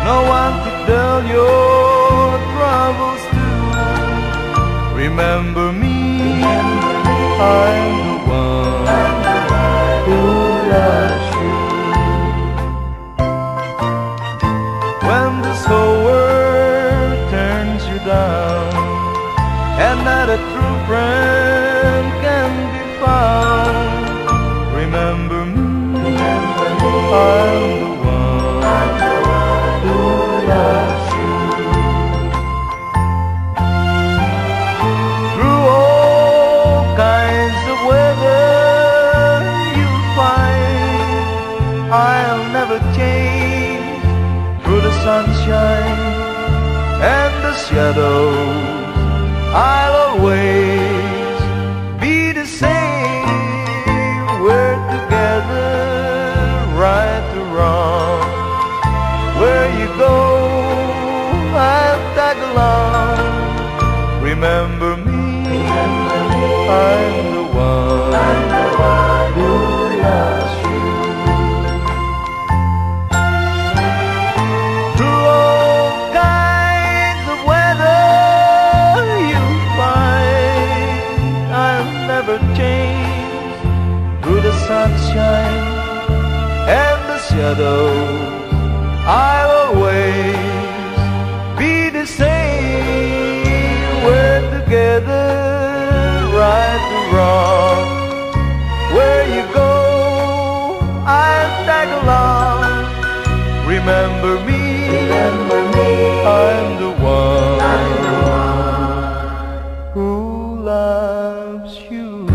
no one to tell your troubles to. Remember me, I'm the one who loves you. When this whole world turns you down, and not a true friend can be found, remember me, I'm the one who loves you. Through all kinds of weather you'll find I'll never change. Through the sunshine and the shadows, I'll always be the same. We're together, right or wrong. Where you go, I'll tag along. Remember me, I'm the one who loves you. Through all kinds of weather you find I'll never change. Through the sunshine and the shadows, I'll always be the same. We're together, right or wrong. Where you go, I'll tag along. Remember me, I'm the one who loves you.